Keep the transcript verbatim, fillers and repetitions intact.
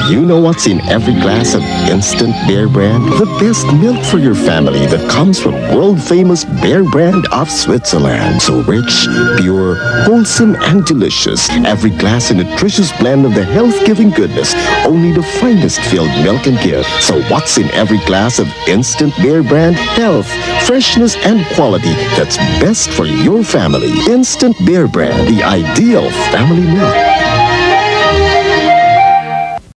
you know what's in every glass of Instant Bear Brand? The best milk for your family that comes from world-famous Bear Brand of Switzerland. So rich, pure, wholesome, and delicious. Every glass a nutritious blend of the health-giving goodness only the finest filled milk can give. So what's in every glass of Instant Bear Brand? Health, freshness, and quality that's best for your family. Instant Bear Brand, the ideal family milk.